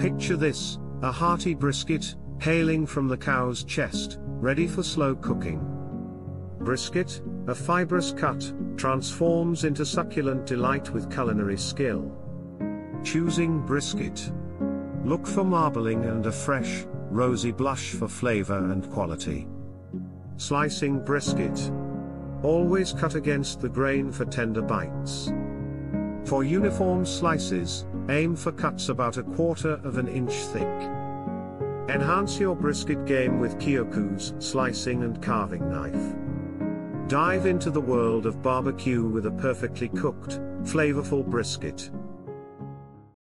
Picture this, a hearty brisket, hailing from the cow's chest, ready for slow cooking. Brisket, a fibrous cut, transforms into succulent delight with culinary skill. Choosing brisket. Look for marbling and a fresh, rosy blush for flavor and quality. Slicing brisket. Always cut against the grain for tender bites. For uniform slices, aim for cuts about 1/4 inch thick. Enhance your brisket game with Kyoku's slicing and carving knife. Dive into the world of barbecue with a perfectly cooked, flavorful brisket.